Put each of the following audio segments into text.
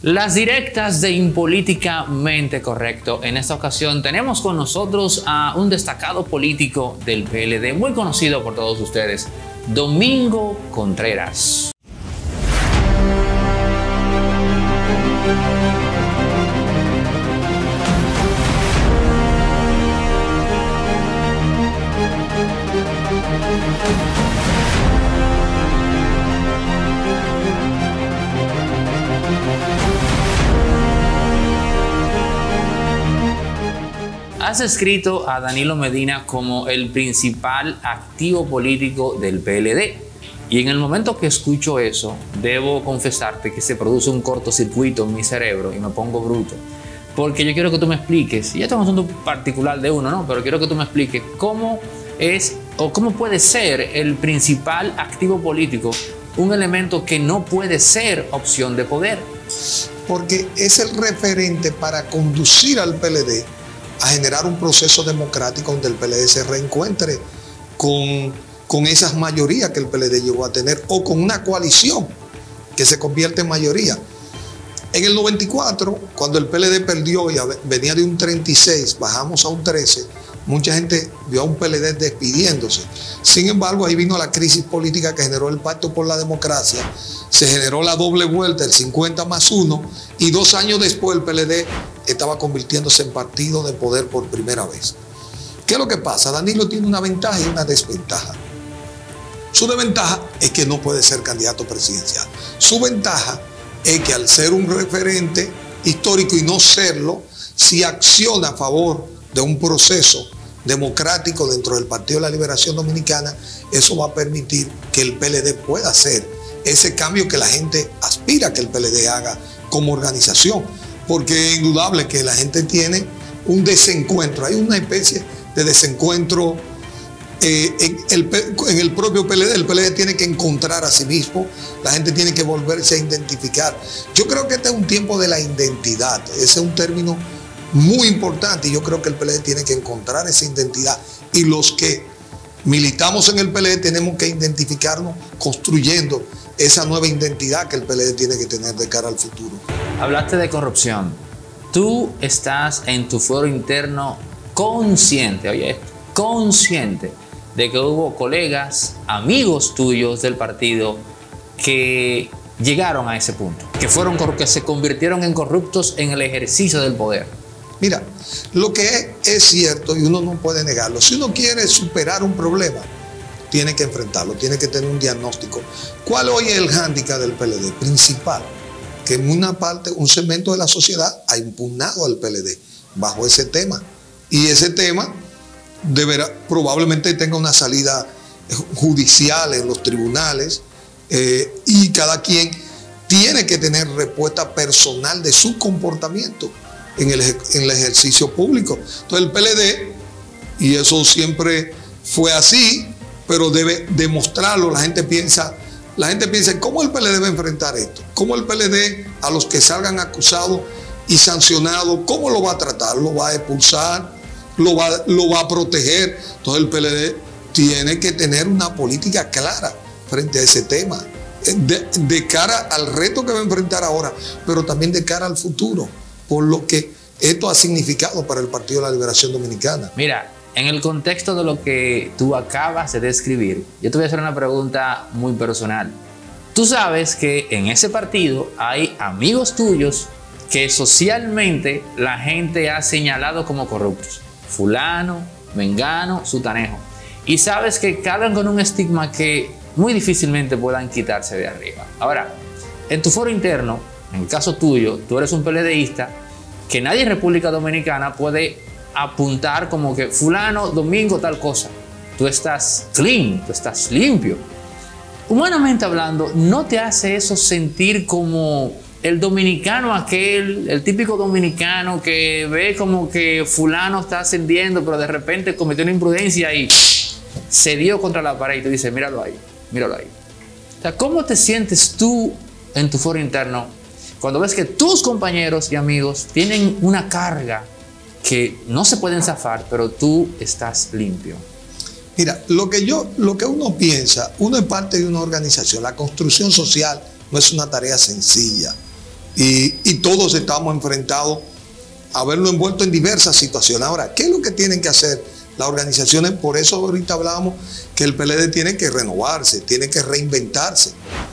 Las directas de Impolíticamente Correcto. En esta ocasión tenemos con nosotros a un destacado político del PLD, muy conocido por todos ustedes, Domingo Contreras. Has escrito a Danilo Medina como el principal activo político del PLD. Y en el momento que escucho eso, debo confesarte que se produce un cortocircuito en mi cerebro y me pongo bruto. Porque yo quiero que tú me expliques, y esto es un asunto particular de uno, ¿no? Pero quiero que tú me expliques cómo es o cómo puede ser el principal activo político un elemento que no puede ser opción de poder. Porque es el referente para conducir al PLD a generar un proceso democrático donde el PLD se reencuentre con esas mayorías que el PLD llegó a tener o con una coalición que se convierte en mayoría. En el 94, cuando el PLD perdió y venía de un 36, bajamos a un 13, mucha gente vio a un PLD despidiéndose. Sin embargo, ahí vino la crisis política que generó el Pacto por la Democracia, se generó la doble vuelta, el 50+1, y 2 años después el PLD estaba convirtiéndose en partido de poder por primera vez. ¿Qué es lo que pasa? Danilo tiene una ventaja y una desventaja. Su desventaja es que no puede ser candidato presidencial. Su ventaja es que al ser un referente histórico y no serlo, si acciona a favor de un proceso democrático dentro del Partido de la Liberación Dominicana, eso va a permitir que el PLD pueda hacer ese cambio que la gente aspira que el PLD haga como organización. Porque es indudable que la gente tiene un desencuentro, hay una especie de desencuentro en el propio PLD. El PLD tiene que encontrar a sí mismo, la gente tiene que volverse a identificar. Yo creo que este es un tiempo de la identidad, ese es un término muy importante y yo creo que el PLD tiene que encontrar esa identidad y los que militamos en el PLD tenemos que identificarnos construyendo esa nueva identidad que el PLD tiene que tener de cara al futuro. Hablaste de corrupción. Tú estás en tu fuero interno consciente, oye, consciente de que hubo colegas, amigos tuyos del partido que llegaron a ese punto, que se convirtieron en corruptos en el ejercicio del poder. Mira, lo que es cierto y uno no puede negarlo, si uno quiere superar un problema, tiene que enfrentarlo, tiene que tener un diagnóstico. ¿Cuál hoy es el hándicap del PLD? Principal, que en una parte, un segmento de la sociedad ha impugnado al PLD bajo ese tema. Y ese tema probablemente tenga una salida judicial en los tribunales y cada quien tiene que tener respuesta personal de su comportamiento en el ejercicio público. Entonces el PLD, y eso siempre fue así, pero debe demostrarlo. La gente piensa, ¿cómo el PLD debe enfrentar esto? ¿Cómo el PLD a los que salgan acusados y sancionados, cómo lo va a tratar? ¿Lo va a expulsar? ¿Lo va a proteger? Entonces el PLD tiene que tener una política clara frente a ese tema, de cara al reto que va a enfrentar ahora, pero también de cara al futuro, por lo que esto ha significado para el Partido de la Liberación Dominicana. Mira, en el contexto de lo que tú acabas de describir, yo te voy a hacer una pregunta muy personal. Tú sabes que en ese partido hay amigos tuyos que socialmente la gente ha señalado como corruptos. Fulano, mengano, sutanejo. Y sabes que cargan con un estigma que muy difícilmente puedan quitarse de arriba. Ahora, en tu foro interno, en el caso tuyo, tú eres un PLDista que nadie en República Dominicana puede apuntar como que fulano, Domingo, tal cosa. Tú estás clean, tú estás limpio. Humanamente hablando, ¿no te hace eso sentir como el dominicano aquel, el típico dominicano que ve como que fulano está ascendiendo, pero de repente cometió una imprudencia y se dio contra la pared y tú dices, míralo ahí, míralo ahí? O sea, ¿cómo te sientes tú en tu foro interno cuando ves que tus compañeros y amigos tienen una carga que no se pueden zafar, pero tú estás limpio? Mira, lo que uno piensa, uno es parte de una organización. La construcción social no es una tarea sencilla. y todos estamos enfrentados a verlo envuelto en diversas situaciones. Ahora, ¿qué es lo que tienen que hacer las organizaciones? Por eso ahorita hablábamos que el PLD tiene que renovarse, tiene que reinventarse.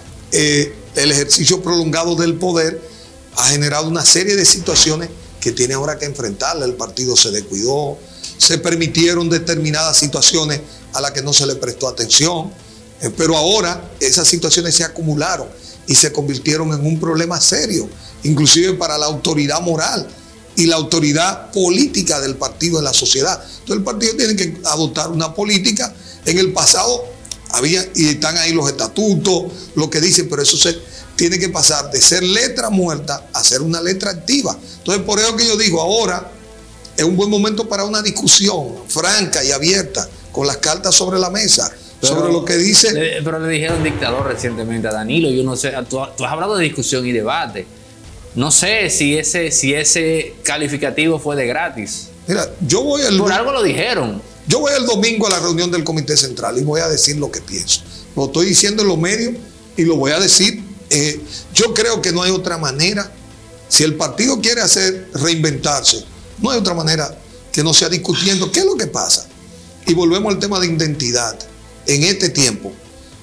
El ejercicio prolongado del poder ha generado una serie de situaciones que tiene ahora que enfrentarla. El partido se descuidó, se permitieron determinadas situaciones a las que no se le prestó atención, pero ahora esas situaciones se acumularon y se convirtieron en un problema serio, inclusive para la autoridad moral y la autoridad política del partido en la sociedad. Entonces el partido tiene que adoptar una política. En el pasado había, y están ahí los estatutos, lo que dicen, pero eso se tiene que pasar de ser letra muerta a ser una letra activa. Entonces por eso que yo digo, ahora es un buen momento para una discusión franca y abierta, con las cartas sobre la mesa, sobre lo que dice. Pero le dijeron dictador recientemente a Danilo. Yo no sé, tú has hablado de discusión y debate. No sé si ese calificativo fue de gratis. Mira, por algo lo dijeron. Yo voy el domingo a la reunión del Comité Central y voy a decir lo que pienso. Lo estoy diciendo en los medios y lo voy a decir. Yo creo que no hay otra manera. Si el partido quiere reinventarse, no hay otra manera que no sea discutiendo qué es lo que pasa. Y volvemos al tema de identidad. En este tiempo,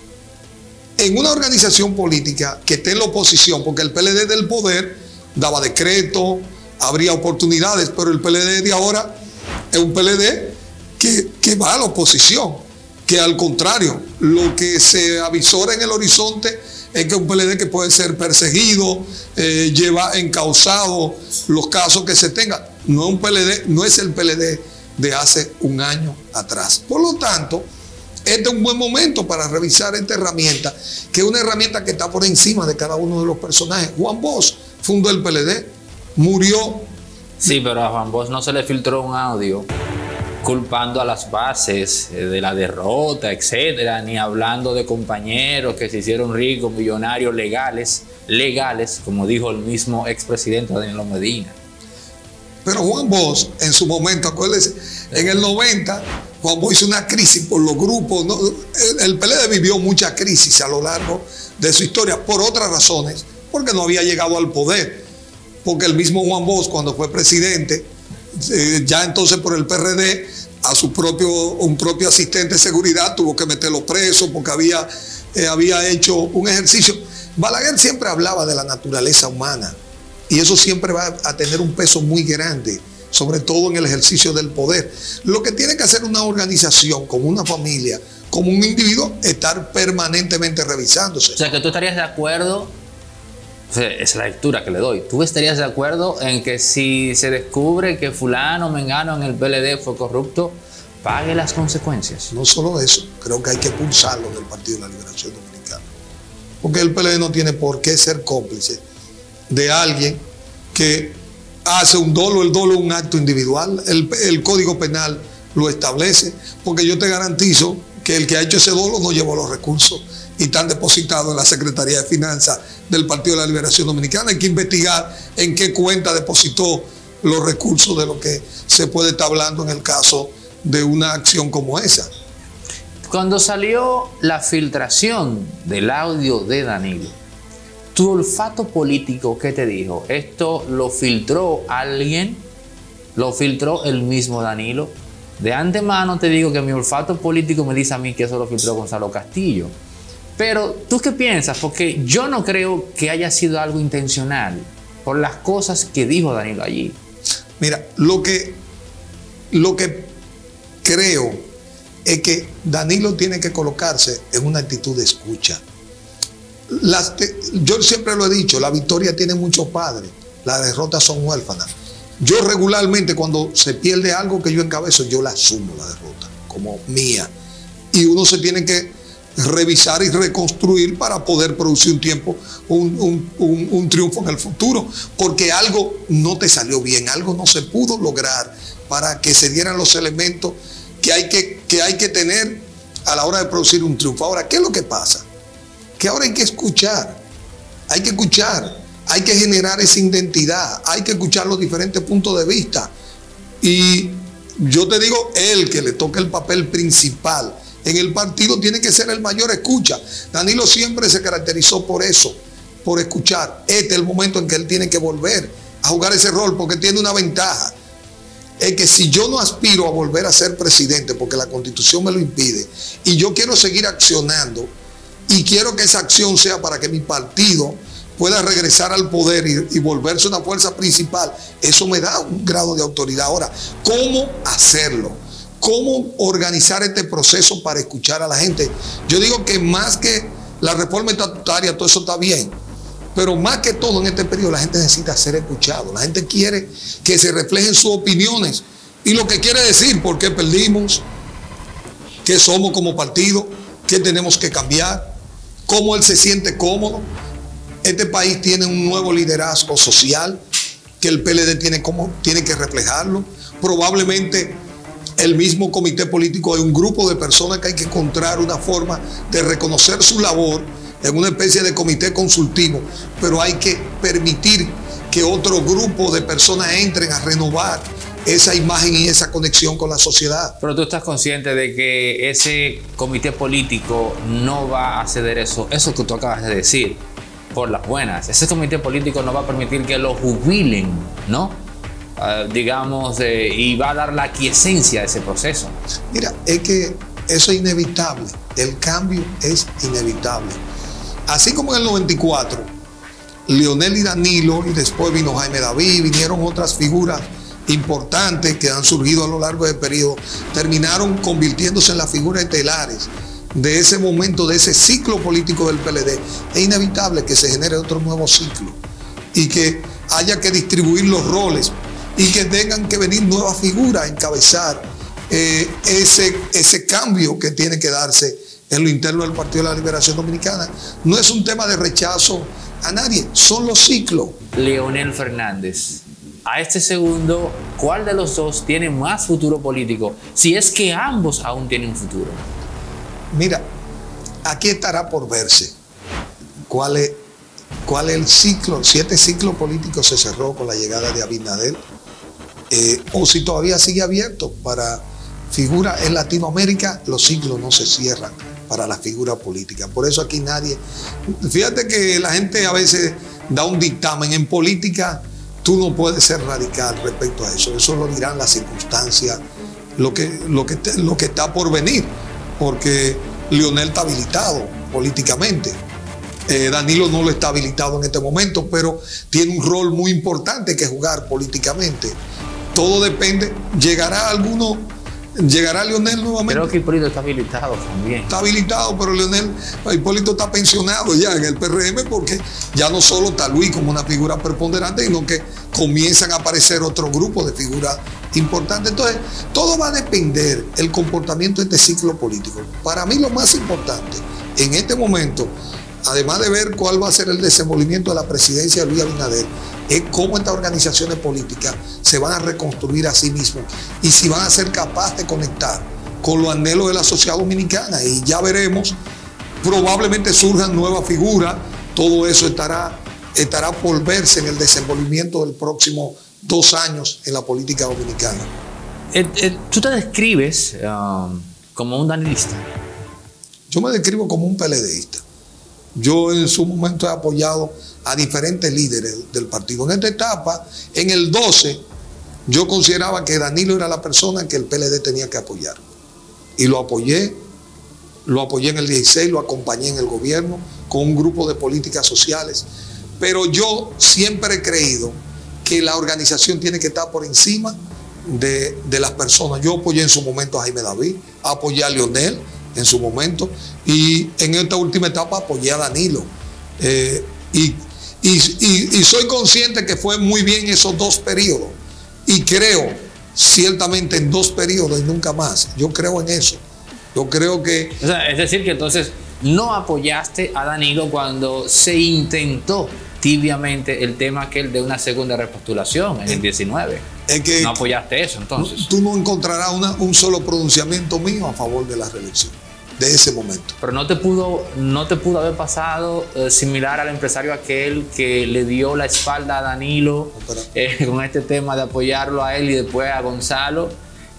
en una organización política que esté en la oposición, porque el PLD del poder daba decretos, habría oportunidades, pero el PLD de ahora es un PLD que va a la oposición, que al contrario, lo que se avisora en el horizonte es que un PLD que puede ser perseguido, lleva encauzado los casos que se tengan. No es el PLD de hace un año atrás. Por lo tanto, este es un buen momento para revisar esta herramienta, que es una herramienta que está por encima de cada uno de los personajes. Juan Bosch fundó el PLD, murió. Sí, pero a Juan Bosch no se le filtró un audio culpando a las bases de la derrota, etcétera, ni hablando de compañeros que se hicieron ricos, millonarios, legales, como dijo el mismo expresidente Danilo Medina. Pero Juan Bosch, en su momento, acuérdense, en el 90, Juan Bosch hizo una crisis por los grupos, ¿no? El PLD vivió mucha crisis a lo largo de su historia, por otras razones, porque no había llegado al poder, porque el mismo Juan Bosch, cuando fue presidente, ya entonces por el PRD, un propio asistente de seguridad tuvo que meterlo preso porque había hecho un ejercicio. Balaguer siempre hablaba de la naturaleza humana y eso siempre va a tener un peso muy grande, sobre todo en el ejercicio del poder. Lo que tiene que hacer una organización, como una familia, como un individuo, estar permanentemente revisándose. O sea, que tú estarías de acuerdo, esa es la lectura que le doy, tú estarías de acuerdo en que si se descubre que fulano, mengano en el PLD fue corrupto, pague las consecuencias. No solo eso, creo que hay que expulsarlo del Partido de la Liberación Dominicana. Porque el PLD no tiene por qué ser cómplice de alguien que hace un dolo. El dolo es un acto individual, el Código Penal lo establece, porque yo te garantizo que el que ha hecho ese dolo no llevó los recursos y están depositados en la Secretaría de Finanzas del Partido de la Liberación Dominicana. Hay que investigar en qué cuenta depositó los recursos de lo que se puede estar hablando en el caso de una acción como esa. Cuando salió la filtración del audio de Danilo, tu olfato político, ¿qué te dijo? ¿Esto lo filtró alguien? ¿Lo filtró el mismo Danilo? De antemano te digo que mi olfato político me dice a mí que eso lo filtró Gonzalo Castillo. Pero, ¿tú qué piensas? Porque yo no creo que haya sido algo intencional por las cosas que dijo Danilo allí. Mira, lo que creo es que Danilo tiene que colocarse en una actitud de escucha. Yo siempre lo he dicho, la victoria tiene muchos padres, las derrotas son huérfanas. Yo regularmente cuando se pierde algo que yo encabezo, yo la asumo la derrota como mía. Y uno se tiene que revisar y reconstruir para poder producir un triunfo en el futuro, porque algo no te salió bien, algo no se pudo lograr para que se dieran los elementos que hay que tener a la hora de producir un triunfo. Ahora, ¿qué es lo que pasa? Que ahora hay que escuchar, hay que generar esa identidad, hay que escuchar los diferentes puntos de vista. Y yo te digo, él que le toca el papel principal en el partido tiene que ser el mayor escucha. Danilo siempre se caracterizó por eso, por escuchar. Este es el momento en que él tiene que volver a jugar ese rol, porque tiene una ventaja. Es que si yo no aspiro a volver a ser presidente, porque la Constitución me lo impide, y yo quiero seguir accionando, y quiero que esa acción sea para que mi partido pueda regresar al poder y volverse una fuerza principal, eso me da un grado de autoridad. Ahora, ¿cómo hacerlo? ¿Cómo organizar este proceso para escuchar a la gente? Yo digo que más que la reforma estatutaria, todo eso está bien, pero más que todo en este periodo la gente necesita ser escuchado. La gente quiere que se reflejen sus opiniones y lo que quiere decir por qué perdimos, qué somos como partido, qué tenemos que cambiar, cómo él se siente cómodo. Este país tiene un nuevo liderazgo social que el PLD tiene que reflejarlo. Probablemente el mismo comité político, hay un grupo de personas que hay que encontrar una forma de reconocer su labor en una especie de comité consultivo, pero hay que permitir que otro grupo de personas entren a renovar esa imagen y esa conexión con la sociedad. Pero tú estás consciente de que ese comité político no va a ceder eso que tú acabas de decir, por las buenas. Ese comité político no va a permitir que lo jubilen, ¿no? Y va a dar la quiesencia a ese proceso. Mira, es que eso es inevitable. El cambio es inevitable. Así como en el 94, Leonel y Danilo, y después vino Jaime David, vinieron otras figuras importantes que han surgido a lo largo del periodo, terminaron convirtiéndose en las figuras estelares de ese momento, de ese ciclo político del PLD. Es inevitable que se genere otro nuevo ciclo y que haya que distribuir los roles y que tengan que venir nuevas figuras a encabezar ese cambio que tiene que darse en lo interno del Partido de la Liberación Dominicana. No es un tema de rechazo a nadie, son los ciclos. Leonel Fernández, a este segundo, ¿cuál de los dos tiene más futuro político? Si es que ambos aún tienen futuro. Mira, aquí estará por verse cuál es el ciclo, si este ciclo político se cerró con la llegada de Abinader, o si todavía sigue abierto para figuras en Latinoamérica. Los ciclos no se cierran para la figura política. Por eso aquí nadie... Fíjate que la gente a veces da un dictamen. En política tú no puedes ser radical respecto a eso. Eso lo dirán las circunstancias, lo que está por venir. Porque Leonel está habilitado políticamente. Danilo no lo está habilitado en este momento, pero tiene un rol muy importante que jugar políticamente. Todo depende. ¿Llegará Leonel nuevamente? Creo que Hipólito está habilitado también. Está habilitado, pero Hipólito está pensionado ya en el PRM, porque ya no solo está Luis como una figura preponderante, sino que comienzan a aparecer otro grupo de figuras importantes. Entonces, todo va a depender del comportamiento de este ciclo político. Para mí lo más importante en este momento, además de ver cuál va a ser el desenvolvimiento de la presidencia de Luis Abinader, es cómo estas organizaciones políticas se van a reconstruir a sí mismas y si van a ser capaces de conectar con los anhelos de la sociedad dominicana. Y ya veremos, probablemente surjan nuevas figuras. Todo eso estará por verse en el desenvolvimiento del próximo 2 años en la política dominicana. ¿Tú te describes como un danilista? Yo me describo como un PLDista. Yo en su momento he apoyado a diferentes líderes del partido. En esta etapa, en el 12, yo consideraba que Danilo era la persona que el PLD tenía que apoyar. Y lo apoyé en el 16, lo acompañé en el gobierno con un grupo de políticas sociales. Pero yo siempre he creído que la organización tiene que estar por encima de las personas. Yo apoyé en su momento a Jaime David, apoyé a Leonel en su momento, y en esta última etapa apoyé a Danilo. Y soy consciente que fue muy bien esos 2 periodos. Y creo, ciertamente, en 2 periodos y nunca más. Yo creo en eso. Yo creo que... O sea, es decir, que entonces no apoyaste a Danilo cuando se intentó tibiamente el tema aquel de una segunda repostulación en el 19. Es que no apoyaste eso, entonces. Tú no encontrarás un solo pronunciamiento mío a favor de la reelección de ese momento. Pero no te pudo haber pasado similar al empresario aquel que le dio la espalda a Danilo con este tema de apoyarlo a él y después a Gonzalo,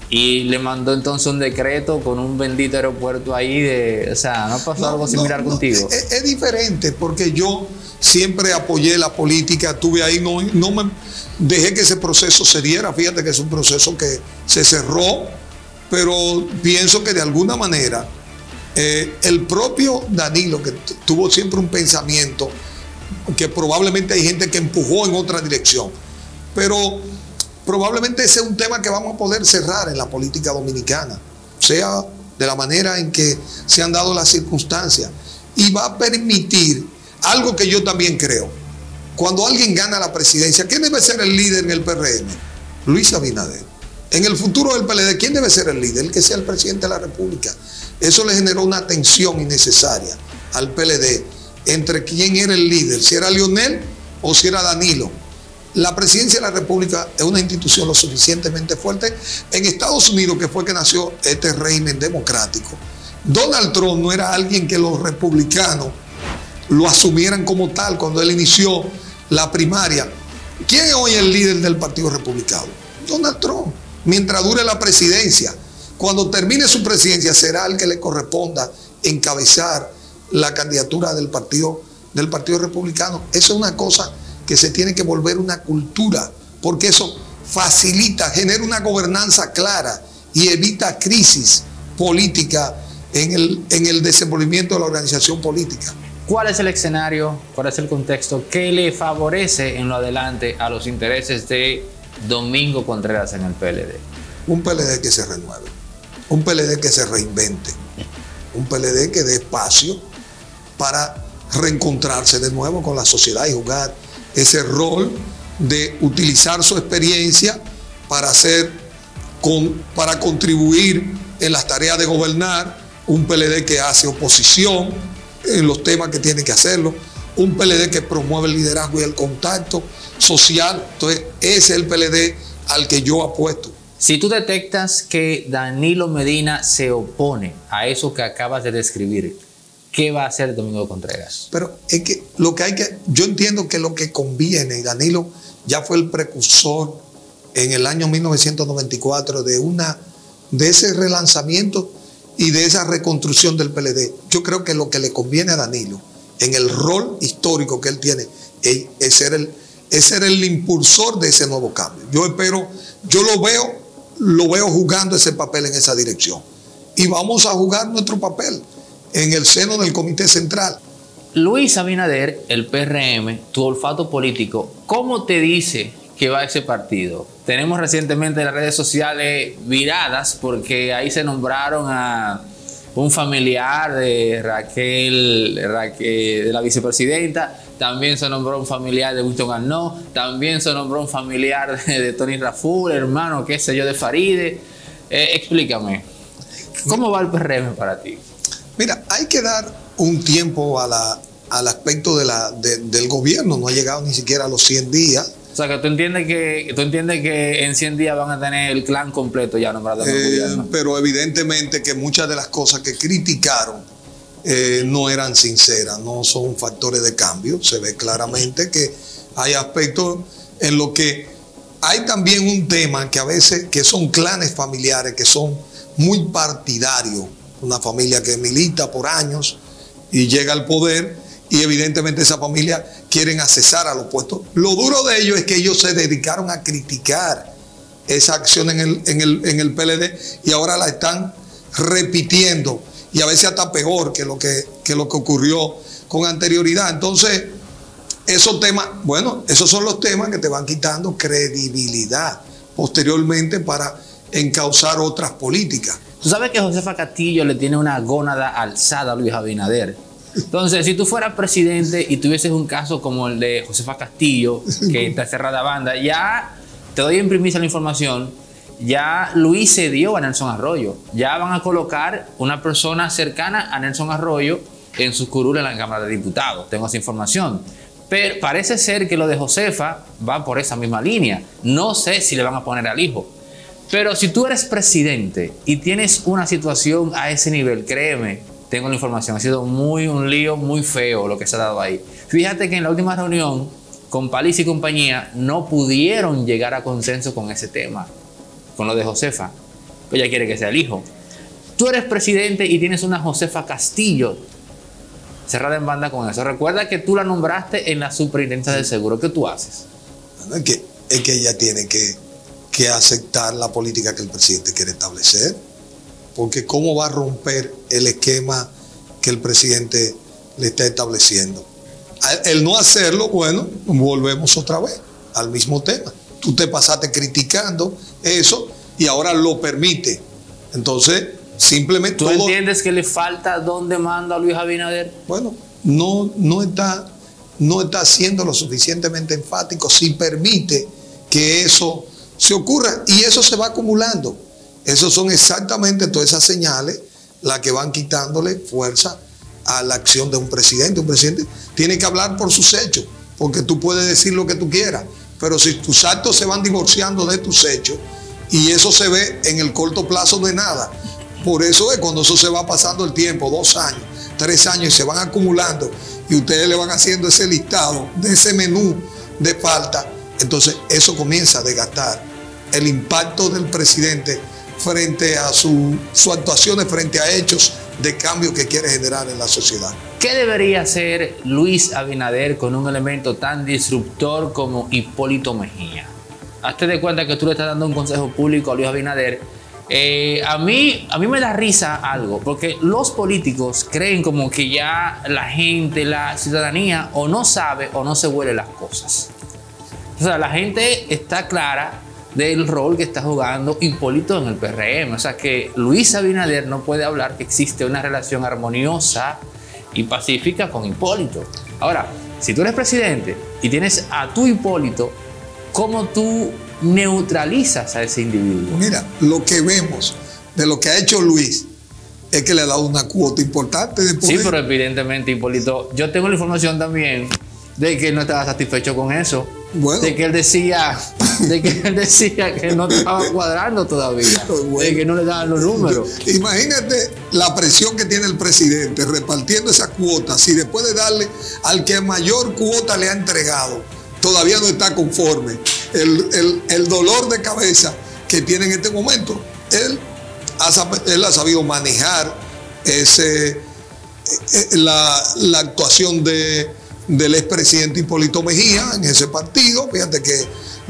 y le mandó entonces un decreto con un bendito aeropuerto ahí o sea, ¿no pasó algo similar contigo? Es diferente porque yo siempre apoyé la política, estuve ahí, no me dejé que ese proceso se diera. Fíjate que es un proceso que se cerró, pero pienso que de alguna manera el propio Danilo, que tuvo siempre un pensamiento que probablemente hay gente que empujó en otra dirección, pero probablemente ese es un tema que vamos a poder cerrar en la política dominicana, sea de la manera en que se han dado las circunstancias, y va a permitir algo que yo también creo. Cuando alguien gana la presidencia, ¿quién debe ser el líder en el PRM? Luis Abinader. En el futuro del PLD, ¿quién debe ser el líder? El que sea el presidente de la República. Eso le generó una tensión innecesaria al PLD entre quién era el líder, si era Leonel o si era Danilo. La presidencia de la República es una institución lo suficientemente fuerte. En Estados Unidos, que fue que nació este régimen democrático, Donald Trump no era alguien que los republicanos lo asumieran como tal cuando él inició la primaria. ¿Quién es hoy el líder del Partido Republicano? Donald Trump. Mientras dure la presidencia. Cuando termine su presidencia será el que le corresponda encabezar la candidatura del Partido Republicano. Eso es una cosa que se tiene que volver una cultura, porque eso facilita, genera una gobernanza clara y evita crisis política en el desenvolvimiento de la organización política. ¿Cuál es el escenario, cuál es el contexto que le favorece en lo adelante a los intereses de Domingo Contreras en el PLD? Un PLD que se renueve, un PLD que se reinvente, un PLD que dé espacio para reencontrarse de nuevo con la sociedad y jugar ese rol de utilizar su experiencia para contribuir en las tareas de gobernar, un PLD que hace oposición en los temas que tiene que hacerlo, un PLD que promueve el liderazgo y el contacto social. Entonces, ese es el PLD al que yo apuesto. Si tú detectas que Danilo Medina se opone a eso que acabas de describir, ¿qué va a hacer Domingo Contreras? Pero es que yo entiendo que lo que conviene, y Danilo ya fue el precursor en el año 1994 de ese relanzamiento y de esa reconstrucción del PLD. Yo creo que lo que le conviene a Danilo, en el rol histórico que él tiene, es ser el impulsor de ese nuevo cambio. Yo lo veo jugando ese papel en esa dirección. Y vamos a jugar nuestro papel en el seno del Comité Central. Luis Abinader, el PRM, tu olfato político, ¿cómo te dice que va ese partido? Tenemos recientemente las redes sociales viradas porque ahí se nombraron a un familiar de Raquel, de la vicepresidenta, también se nombró un familiar de Winston Arnaud, también se nombró un familiar de Tony Raful, hermano, qué sé yo, de Faride. Explícame, ¿cómo va el PRM para ti? Mira, hay que dar un tiempo al aspecto del gobierno. No ha llegado ni siquiera a los 100 días. O sea, que tú entiendes que en 100 días van a tener el clan completo ya nombrado en el gobierno. Pero evidentemente que muchas de las cosas que criticaron no eran sinceras, no son factores de cambio. Se ve claramente que hay aspectos en los que hay también un tema que a veces que son clanes familiares que son muy partidarios. Una familia que milita por años y llega al poder y evidentemente esa familia quieren accesar a los puestos. Lo duro de ellos es que ellos se dedicaron a criticar esa acción en el PLD y ahora la están repitiendo y a veces hasta peor que lo que ocurrió con anterioridad. Entonces, esos temas, bueno, esos son los temas que te van quitando credibilidad posteriormente para encauzar otras políticas. Tú sabes que Josefa Castillo le tiene una gónada alzada a Luis Abinader. Entonces, si tú fueras presidente y tuvieses un caso como el de Josefa Castillo, que está cerrada banda, ya te doy en primicia la información, ya Luis cedió a Nelson Arroyo. Ya van a colocar una persona cercana a Nelson Arroyo en su curul en la Cámara de Diputados. Tengo esa información. Pero parece ser que lo de Josefa va por esa misma línea. No sé si le van a poner al hijo. Pero si tú eres presidente y tienes una situación a ese nivel, créeme, tengo la información, ha sido un lío muy feo lo que se ha dado ahí. Fíjate que en la última reunión con Paliza y compañía no pudieron llegar a consenso con ese tema, con lo de Josefa. pues ella quiere que sea el hijo. Tú eres presidente y tienes una Josefa Castillo cerrada en banda con eso. Recuerda que tú la nombraste en la superintendencia del seguro. ¿Qué tú haces? Es que ella tiene que aceptar la política que el presidente quiere establecer. Porque ¿cómo va a romper el esquema que el presidente le está estableciendo? El no hacerlo, bueno, volvemos otra vez al mismo tema. Tú te pasaste criticando eso y ahora lo permite. Entonces, simplemente... ¿Tú entiendes que le falta dónde manda a Luis Abinader? Bueno, no está siendo lo suficientemente enfático si permite que eso se ocurra, y eso se va acumulando. Esos son exactamente todas esas señales las que van quitándole fuerza a la acción de un presidente. Un presidente tiene que hablar por sus hechos, porque tú puedes decir lo que tú quieras, pero si tus actos se van divorciando de tus hechos, y eso se ve en el corto plazo de nada. Por eso es cuando eso se va pasando el tiempo, 2 años, 3 años, y se van acumulando, y ustedes le van haciendo ese listado de ese menú de falta, entonces eso comienza a desgastar el impacto del presidente frente a sus actuaciones, frente a hechos de cambio que quiere generar en la sociedad. ¿Qué debería hacer Luis Abinader con un elemento tan disruptor como Hipólito Mejía? Hazte de cuenta que tú le estás dando un consejo público a Luis Abinader. A mí me da risa algo, porque los políticos creen como que ya la gente, la ciudadanía, o no sabe o no se huele las cosas. O sea, la gente está clara del rol que está jugando Hipólito en el PRM. O sea, que Luis Abinader no puede hablar que existe una relación armoniosa y pacífica con Hipólito. Ahora, si tú eres presidente y tienes a tu Hipólito, ¿cómo tú neutralizas a ese individuo? Mira, lo que vemos de lo que ha hecho Luis es que le ha dado una cuota importante de poder. Sí, pero evidentemente Hipólito, yo tengo la información también de que él no estaba satisfecho con eso. Bueno. De que él decía que no estaba cuadrando todavía, bueno, de que no le daban los números. Imagínate la presión que tiene el presidente repartiendo esa cuota, si después de darle al que mayor cuota le ha entregado, todavía no está conforme. El dolor de cabeza que tiene en este momento, él ha sabido manejar la actuación del expresidente Hipólito Mejía en ese partido. Fíjate que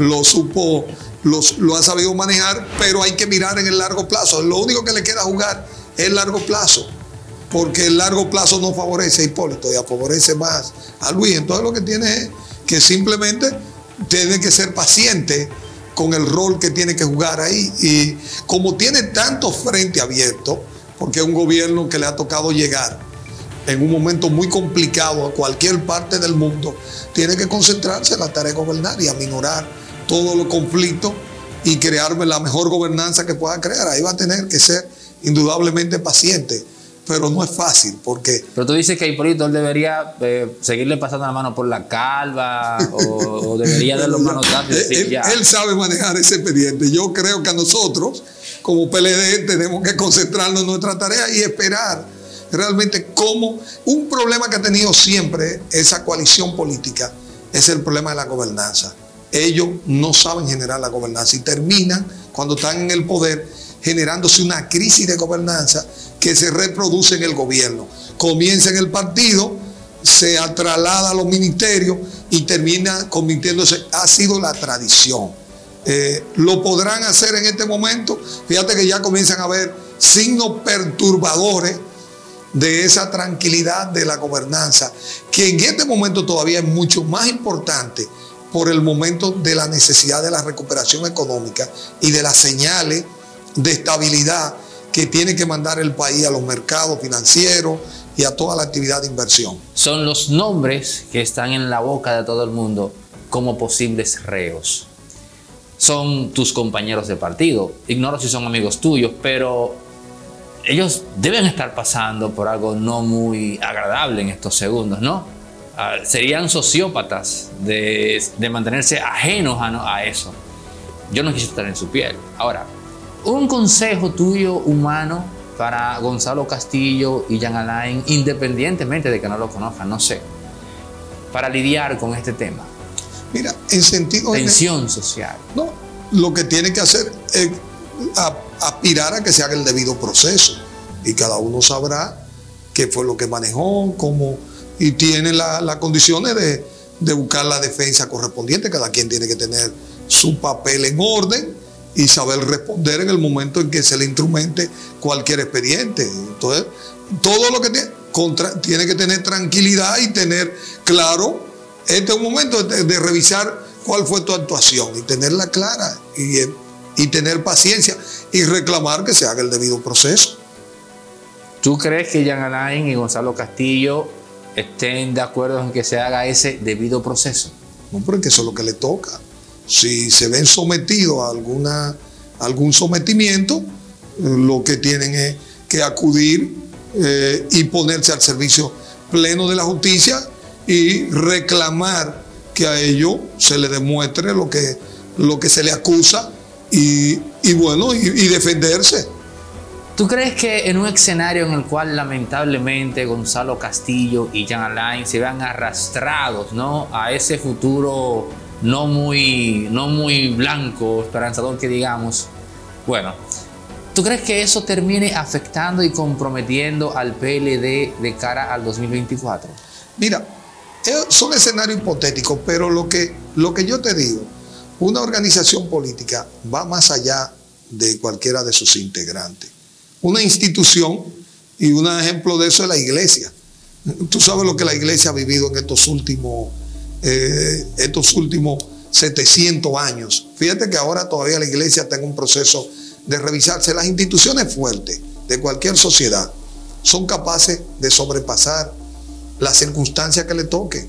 lo ha sabido manejar, pero hay que mirar en el largo plazo. Lo único que le queda jugar es el largo plazo, porque el largo plazo no favorece a Hipólito y favorece más a Luis. Entonces lo que tiene es que simplemente tiene que ser paciente con el rol que tiene que jugar ahí. Y como tiene tanto frente abierto, porque es un gobierno que le ha tocado llegar en un momento muy complicado a cualquier parte del mundo, tiene que concentrarse en la tarea de gobernar y aminorar todos los conflictos y crearme la mejor gobernanza que pueda crear. Ahí va a tener que ser indudablemente paciente, pero no es fácil porque... Pero tú dices que Hipólito él debería seguirle pasando la mano por la calva o debería dar los manotazos. Él sabe manejar ese expediente. Yo creo que a nosotros, como PLD, tenemos que concentrarnos en nuestra tarea y esperar realmente cómo... Un problema que ha tenido siempre esa coalición política es el problema de la gobernanza. Ellos no saben generar la gobernanza y terminan, cuando están en el poder, generándose una crisis de gobernanza que se reproduce en el gobierno. Comienza en el partido, se traslada a los ministerios y termina convirtiéndose, ha sido la tradición. ¿Lo podrán hacer en este momento? Fíjate que ya comienzan a haber signos perturbadores de esa tranquilidad de la gobernanza, que en este momento todavía es mucho más importante por el momento de la necesidad de la recuperación económica y de las señales de estabilidad que tiene que mandar el país a los mercados financieros y a toda la actividad de inversión. Son los nombres que están en la boca de todo el mundo como posibles reos. Son tus compañeros de partido. Ignoro si son amigos tuyos, pero ellos deben estar pasando por algo no muy agradable en estos segundos, ¿no? Serían sociópatas de mantenerse ajenos a eso. Yo no quisiera estar en su piel. Ahora, un consejo tuyo humano para Gonzalo Castillo y Jean Alain, independientemente de que no lo conozcan, no sé, para lidiar con este tema. Mira, en sentido... Tensión social. No, lo que tiene que hacer es aspirar a que se haga el debido proceso. Y cada uno sabrá qué fue lo que manejó, cómo, y tiene las condiciones de buscar la defensa correspondiente. Cada quien tiene que tener su papel en orden y saber responder en el momento en que se le instrumente cualquier expediente. Entonces, todo lo que tiene que tener tranquilidad y tener claro, este es un momento de revisar cuál fue tu actuación y tenerla clara y tener paciencia y reclamar que se haga el debido proceso. ¿Tú crees que Jean Alain y Gonzalo Castillo estén de acuerdo en que se haga ese debido proceso? No, porque eso es lo que le toca. Si se ven sometidos a algún sometimiento, lo que tienen es que acudir y ponerse al servicio pleno de la justicia y reclamar que a ellos se les demuestre lo que se le acusa y defenderse. ¿Tú crees que en un escenario en el cual lamentablemente Gonzalo Castillo y Jean Alain se vean arrastrados, ¿no?, a ese futuro no muy blanco, esperanzador que digamos, bueno, ¿tú crees que eso termine afectando y comprometiendo al PLD de cara al 2024? Mira, son escenarios hipotéticos, pero lo que yo te digo, una organización política va más allá de cualquiera de sus integrantes. Una institución, y un ejemplo de eso es la iglesia. Tú sabes lo que la iglesia ha vivido en estos últimos 700 años. Fíjate que ahora todavía la iglesia está en un proceso de revisarse. Las instituciones fuertes de cualquier sociedad son capaces de sobrepasar las circunstancias que le toquen.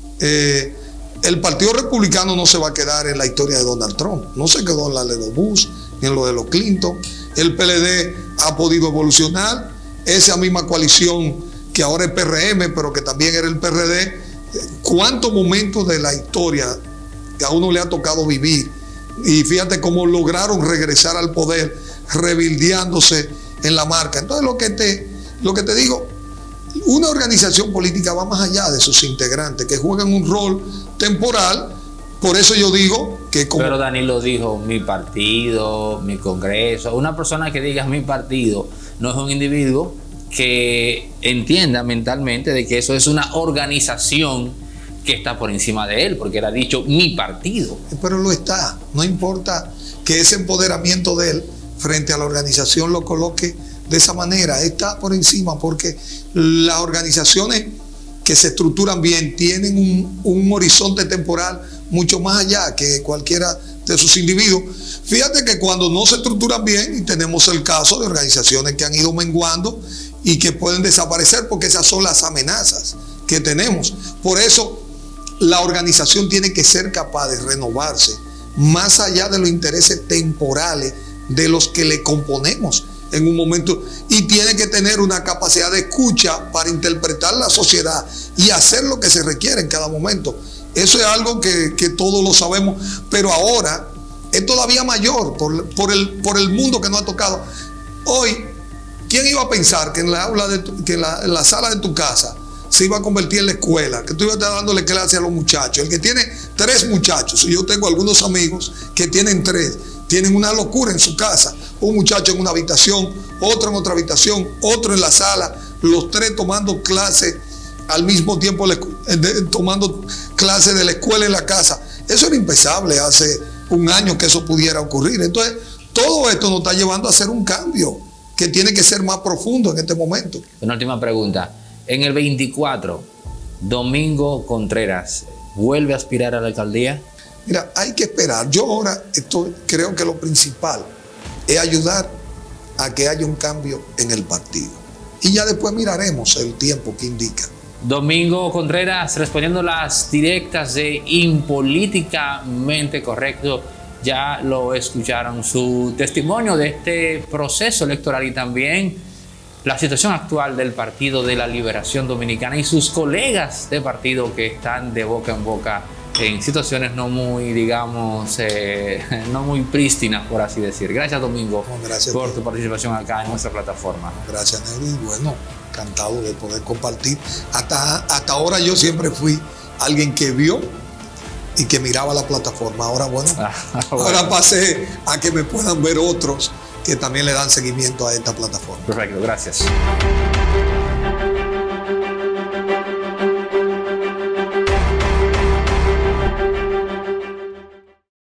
El Partido Republicano no se va a quedar en la historia de Donald Trump. No se quedó en la de los Bush ni en lo de los Clinton. El PLD ha podido evolucionar. Esa misma coalición que ahora es PRM, pero que también era el PRD. ¿Cuántos momentos de la historia que a uno le ha tocado vivir? Y fíjate cómo lograron regresar al poder, rebildeándose en la marca. Entonces lo que te digo, una organización política va más allá de sus integrantes, que juegan un rol temporal. Por eso yo digo que Pero Danilo dijo, mi partido, mi congreso. Una persona que diga mi partido no es un individuo que entienda mentalmente de que eso es una organización que está por encima de él, porque él ha dicho mi partido. Pero lo está. No importa que ese empoderamiento de él frente a la organización lo coloque de esa manera. Está por encima porque las organizaciones que se estructuran bien tienen un horizonte temporal mucho más allá que cualquiera de sus individuos. Fíjate que cuando no se estructuran bien, y tenemos el caso de organizaciones que han ido menguando y que pueden desaparecer, porque esas son las amenazas que tenemos. Por eso la organización tiene que ser capaz de renovarse más allá de los intereses temporales de los que le componemos en un momento, y tiene que tener una capacidad de escucha para interpretar la sociedad y hacer lo que se requiere en cada momento. Eso es algo que todos lo sabemos, pero ahora es todavía mayor por el mundo que nos ha tocado. Hoy, ¿quién iba a pensar que en la sala de tu casa se iba a convertir en la escuela, que tú ibas a estar dándole clase a los muchachos? El que tiene 3 muchachos, y yo tengo algunos amigos que tienen 3, tienen una locura en su casa. Un muchacho en una habitación, otro en otra habitación, otro en la sala, los 3 tomando clases al mismo tiempo, tomando clases de la escuela en la casa. Eso era impensable hace un año que eso pudiera ocurrir. Entonces, todo esto nos está llevando a hacer un cambio que tiene que ser más profundo en este momento. Una última pregunta. En el 24, Domingo Contreras, ¿vuelve a aspirar a la alcaldía? Mira, hay que esperar. Yo ahora creo que lo principal es ayudar a que haya un cambio en el partido. Y ya después miraremos el tiempo que indica. Domingo Contreras, respondiendo las directas de Impolíticamente Correcto, ya lo escucharon, su testimonio de este proceso electoral y también la situación actual del Partido de la Liberación Dominicana y sus colegas de partido que están de boca en boca en situaciones no muy, digamos, no muy prístinas, por así decir. Gracias, Domingo, por tu participación acá en nuestra plataforma. Gracias, Nelly. Bueno, encantado de poder compartir. Hasta ahora yo siempre fui alguien que vio y que miraba la plataforma. Ahora, bueno, ahora pasé a que me puedan ver otros que también le dan seguimiento a esta plataforma. Perfecto, gracias.